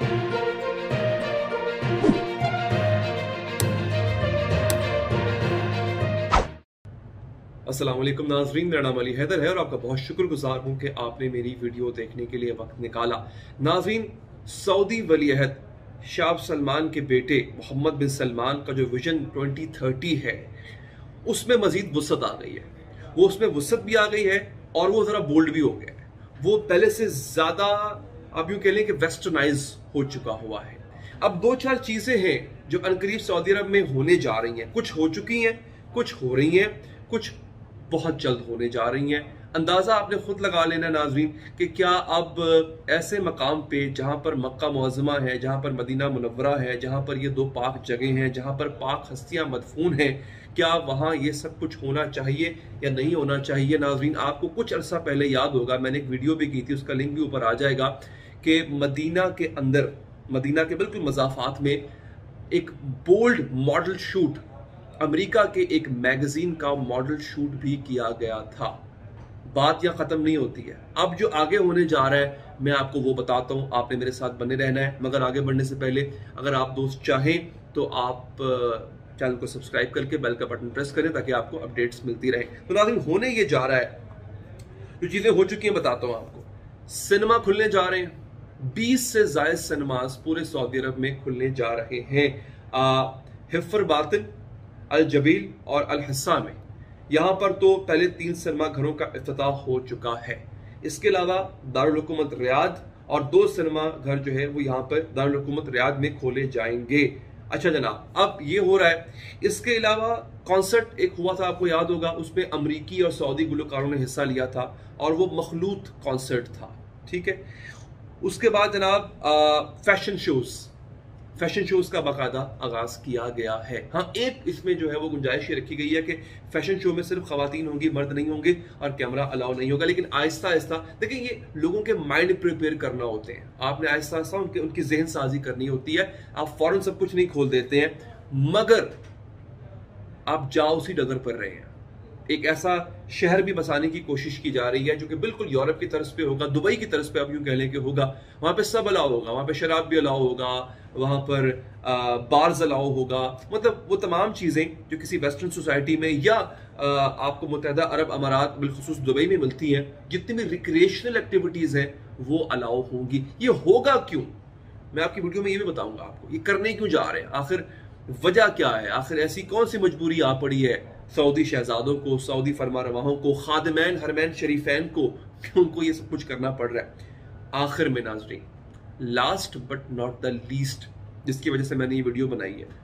अस्सलाम वालेकुम नाज़रीन, मेरा नाम अली हैदर है और आपका बहुत शुक्रगुजार हूँ कि आपने मेरी वीडियो देखने के लिए वक्त निकाला। नाज़रीन, सऊदी वलीअहद शाह सलमान के बेटे मोहम्मद बिन सलमान का जो विजन 2030 है उसमें मजीद वुसअत आ गई है। वो उसमें वुसअत भी आ गई है और वो ज़रा बोल्ड भी हो गया है। वो पहले से ज़्यादा आप यूँ कह लें कि वेस्टर्नाइज हो चुका हुआ है। अब दो चार चीज़ें हैं जो अनकरीब सऊदी अरब में होने जा रही हैं। कुछ हो चुकी हैं, कुछ हो रही हैं, कुछ बहुत जल्द होने जा रही हैं। अंदाज़ा आपने खुद लगा लेना नाज़रीन कि क्या अब ऐसे मकाम पे जहाँ पर मक्का मुअज़्ज़मा है, जहाँ पर मदीना मुनव्वरा है, जहाँ पर ये दो पाक जगह हैं, जहाँ पर पाक हस्तियाँ मदफून हैं, क्या वहाँ ये सब कुछ होना चाहिए या नहीं होना चाहिए? नाज़रीन, आपको कुछ अरसा पहले याद होगा, मैंने एक वीडियो भी की थी, उसका लिंक भी ऊपर आ जाएगा, कि मदीना के अंदर, मदीना के बिल्कुल मज़ाफ़ात में एक बोल्ड मॉडल शूट, अमेरिका के एक मैगजीन का मॉडल शूट भी किया गया था। बात यहां खत्म नहीं होती है। अब जो आगे होने जा रहा है मैं आपको वो बताता हूं। आपने मेरे साथ बने रहना है, मगर आगे बढ़ने से पहले अगर आप दोस्त चाहें तो आप चैनल को सब्सक्राइब करके बेल का बटन प्रेस करें ताकि आपको अपडेट्स मिलती रहे। तो नाज़रीन, होने ये जा रहा है, जो चीजें हो चुकी हैं बताता हूं आपको। सिनेमा खुलने जा रहे हैं, 20 से ज्यादा सिनेमाज पूरे सऊदी अरब में खुलने जा रहे हैं। हिफ्र बातिन, अल जबील और अल हिस्सा में। यहां पर तो पहले 3 सिनेमा घरों का इफ्तिताह हो चुका है। इसके अलावा दारुल हुकूमत रियाद और 2 सिनेमा घर जो है वो यहां पर दारुल हुकूमत रियाद में खोले जाएंगे। अच्छा जनाब, अब ये हो रहा है। इसके अलावा कॉन्सर्ट एक हुआ था, आपको याद होगा, उसमें अमरीकी और सऊदी गुलकारों ने हिस्सा लिया था और वो मखलूत कॉन्सर्ट था। ठीक है। उसके बाद जनाब फैशन शोज का बाकायदा आगाज किया गया है। हाँ, एक इसमें जो है वो गुंजाइश ये रखी गई है कि फैशन शो में सिर्फ खवातीन होंगी, मर्द नहीं होंगे और कैमरा अलाउ नहीं होगा। लेकिन आहिस्ता आहिस्ता देखिए, ये लोगों के माइंड प्रिपेयर करना होते हैं। आपने आहिस्ता आहिस्ता उनकी जहन साजी करनी होती है। आप फौरन सब कुछ नहीं खोल देते हैं, मगर आप जाओ उसी डगर पर रहे हैं। एक ऐसा शहर भी बसाने की कोशिश की जा रही है जो कि बिल्कुल यूरोप की तर्ज पे होगा, दुबई की तर्ज पे आप यूं कह लें कि होगा। वहां पे सब अलाउ होगा, वहां पे शराब भी अलाउ होगा, वहां पर बार्स अलाउ होगा। मतलब वो तमाम चीजें जो किसी वेस्टर्न सोसाइटी में या आपको मुत्तहदा अरब अमारात बिलखुसूस दुबई में मिलती हैं, जितनी भी रिक्रिएशनल एक्टिविटीज हैं वो अलाउ होंगी। ये होगा क्यों, मैं आपकी वीडियो में ये भी बताऊंगा आपको। ये करने क्यों जा रहे हैं, आखिर वजह क्या है, आखिर ऐसी कौन सी मजबूरी आ पड़ी है सऊदी शहजादों को, सऊदी फरमारवाहों को, खादिमैन हरमैन शरीफैन को, उनको ये सब कुछ करना पड़ रहा है। आखिर में नाज़रीन, last but not the least, जिसकी वजह से मैंने ये वीडियो बनाई है,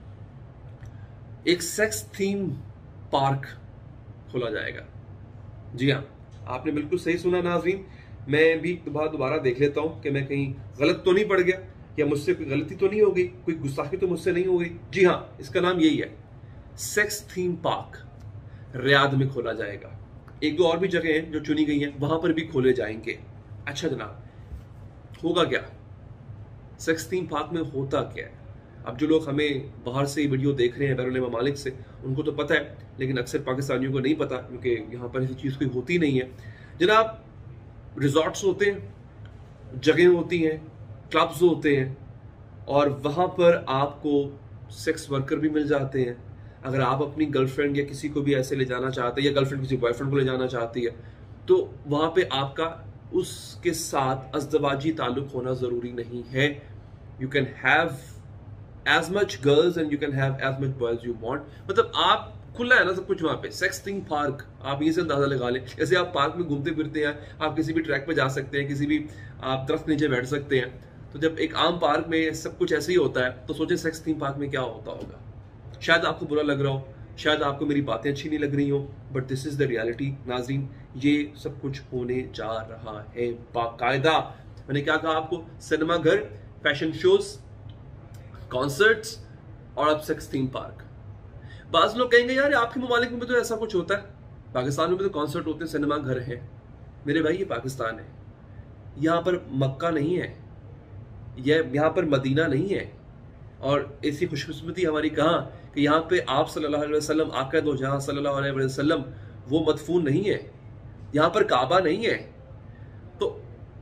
एक सेक्स थीम पार्क खोला जाएगा। जी हाँ, आपने बिल्कुल सही सुना नाज़रीन। मैं भी दोबारा देख लेता हूं कि मैं कहीं गलत तो नहीं पड़ गया या मुझसे कोई गलती तो नहीं हो गई, कोई गुस्ताखी तो मुझसे नहीं हो गई। जी हाँ, इसका नाम यही है, सेक्स थीम पार्क रियाद में खोला जाएगा। एक दो और भी जगह हैं जो चुनी गई हैं, वहां पर भी खोले जाएंगे। अच्छा जनाब, होगा क्या सेक्स थीम पार्क में, होता क्या है? अब जो लोग हमें बाहर से वीडियो देख रहे हैं, बैरून ममालिक से, उनको तो पता है, लेकिन अक्सर पाकिस्तानियों को नहीं पता, क्योंकि यहाँ पर ऐसी चीज़ कोई होती नहीं है। जनाब, रिजॉर्ट्स होते हैं, जगह होती हैं, क्लब्स होते हैं, और वहाँ पर आपको सेक्स वर्कर भी मिल जाते हैं। अगर आप अपनी गर्लफ्रेंड या किसी को भी ऐसे ले जाना चाहते हैं, या गर्लफ्रेंड किसी बॉयफ्रेंड को ले जाना चाहती है, तो वहाँ पे आपका उसके साथ अज़दवाजी ताल्लुक होना ज़रूरी नहीं है। You can have as much girls and you can have as much boys you want. मतलब आप खुला है ना सब कुछ वहाँ पे। सेक्स थीम पार्क, आप ये से अंदाजा लगा लें। जैसे आप पार्क में घूमते फिरते हैं, आप किसी भी ट्रैक पे जा सकते हैं, किसी भी आप दरख्त नीचे बैठ सकते हैं। तो जब एक आम पार्क में सब कुछ ऐसे ही होता है, तो सोचें सेक्स थीम पार्क में क्या होता होगा। शायद आपको बुरा लग रहा हो, शायद आपको मेरी बातें अच्छी नहीं लग रही हो, but this is the reality नाज़रीन। ये सब कुछ होने जा रहा है बाकायदा। मैंने क्या कहा आपको, सिनेमा घर, फैशन शोज, कॉन्सर्ट्स और अब सेक्स थीम पार्क। बाज लोग कहेंगे यार आपके ममालिक में भी तो ऐसा कुछ होता है, पाकिस्तान में भी तो कॉन्सर्ट होते हैं, सिनेमा घर है। मेरे भाई, ये पाकिस्तान है, यहाँ पर मक्का नहीं है, यहाँ पर मदीना नहीं है। और ऐसी खुशकिस्मती हमारी कहाँ कि यहाँ पे आप सल्लल्लाहु अलैहि वसल्लम, आका दो जहां सल्लल्लाहु अलैहि वसल्लम, वो मदफून नहीं है, यहाँ पर काबा नहीं है। तो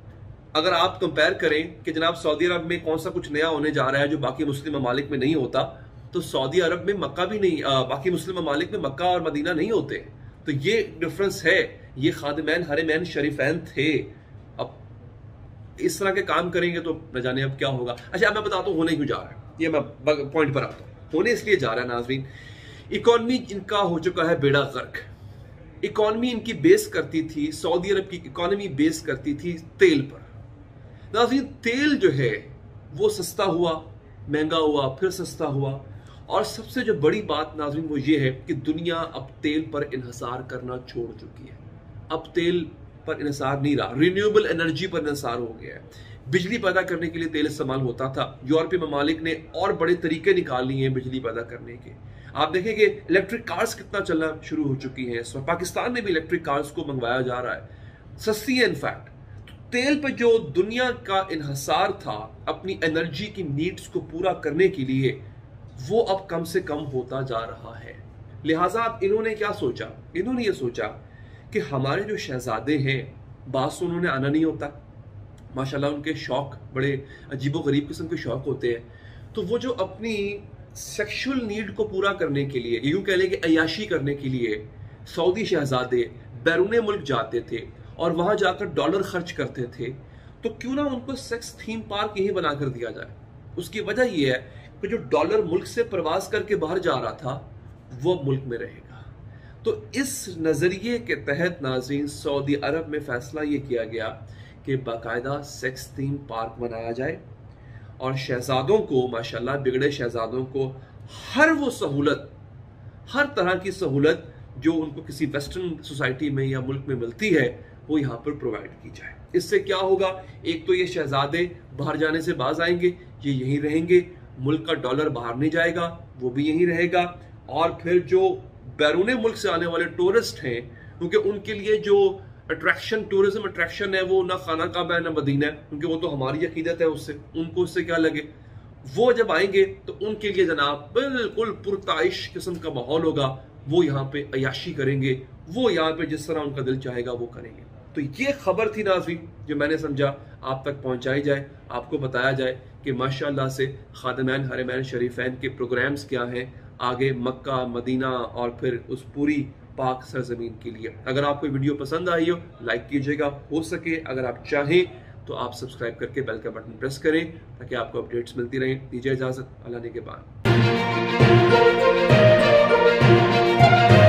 अगर आप कंपेयर करें कि जनाब सऊदी अरब में कौन सा कुछ नया होने जा रहा है जो बाकी मुस्लिम ममालिक में नहीं होता, तो सऊदी अरब में मक्का भी नहीं, बाकी मुस्लिम ममालिक में मक्का और मदीना नहीं होते। तो ये डिफरेंस है। ये खादिमैन हरमैन शरीफैन थे। अब इस तरह के काम करेंगे तो न जाने अब क्या होगा। अच्छा, मैं बताता हूँ होने क्यों जा रहा है, ये मैं पॉइंट पर आता हूँ। होने इसलिए जा रहा है नाज़रीन, इकॉनमी इनका हो चुका है बेड़ा गर्क। इकॉनमी इनकी बेस करती थी, सऊदी अरब की इकॉनमी बेस करती थी तेल पर। नाज़रीन, तेल जो है वो सस्ता हुआ, महंगा हुआ, फिर सस्ता हुआ, और सबसे जो बड़ी बात नाज़रीन वो ये है कि दुनिया अब तेल पर इन्हिसार करना छोड़ चुकी है। अब तेल पर इन्हिसार नहीं रहा, रिन्यूएबल एनर्जी पर इन्हिसार हो गया है। बिजली पैदा करने के लिए तेल इस्तेमाल होता था। यूरोपीय ममालिक ने और बड़े तरीके निकाल लिए हैं बिजली पैदा करने के। आप देखेंगे इलेक्ट्रिक कार्स कितना चलना शुरू हो चुकी हैं। पाकिस्तान में भी इलेक्ट्रिक कार्स को मंगवाया जा रहा है, सस्ती है इनफैक्ट। तेल पे जो दुनिया का इन्हिसार था अपनी एनर्जी की नीड्स को पूरा करने के लिए, वो अब कम से कम होता जा रहा है। लिहाजा अब इन्होंने क्या सोचा, इन्होंने ये सोचा कि हमारे जो शहजादे हैं, बात उन्होंने आना नहीं होता, माशाल्लाह उनके शौक बड़े अजीबो गरीब किस्म के शौक होते हैं, तो वो जो अपनी सेक्सुअल नीड को पूरा करने के लिए, यूं कह लें कि अयाशी करने के लिए सऊदी शहजादे बैरून मुल्क जाते थे और वहां जाकर डॉलर खर्च करते थे, तो क्यों ना उनको सेक्स थीम पार्क यही बना कर दिया जाए। उसकी वजह यह है कि जो डॉलर मुल्क से प्रवास करके बाहर जा रहा था वो मुल्क में रहेगा। तो इस नजरिए के तहत नाज़रीन सऊदी अरब में फैसला ये किया गया कि बाकायदा सेक्स थीम पार्क बनाया जाए और शहजादों को, माशाल्लाह बिगड़े शहजादों को हर वो सहूलत, हर तरह की सहूलत जो उनको किसी वेस्टर्न सोसाइटी में या मुल्क में मिलती है वो यहाँ पर प्रोवाइड की जाए। इससे क्या होगा, एक तो ये शहजादे बाहर जाने से बाज आएंगे, ये यहीं रहेंगे, मुल्क का डॉलर बाहर नहीं जाएगा, वो भी यहीं रहेगा। और फिर जो बैरून मुल्क से आने वाले टूरिस्ट हैं, क्योंकि उनके लिए जो अट्रैक्शन, टूरिज्म अट्रैक्शन है वो ना खाना काबा है ना मदीना है, क्योंकि वो तो हमारी अकीदत है, उससे उनको उससे क्या लगे। वो जब आएंगे तो उनके लिए जनाब बिल्कुल पुरताइश किस्म का माहौल होगा। वो यहाँ पे अयाशी करेंगे, वो यहाँ पे जिस तरह उनका दिल चाहेगा वो करेंगे। तो ये खबर थी नाज़रीन जो मैंने समझा आप तक पहुंचाई जाए, आपको बताया जाए कि माशाल्लाह से खादिमैन हरमैन शरीफैन के प्रोग्राम्स क्या हैं आगे मक्का, मदीना और फिर उस पूरी पाक सरजमीन के लिए। अगर आपको वीडियो पसंद आई हो लाइक कीजिएगा, हो सके अगर आप चाहें तो आप सब्सक्राइब करके बेल का बटन प्रेस करें ताकि आपको अपडेट्स मिलती रहें। दीजिए इजाजत, अल्लाह ने के बाद।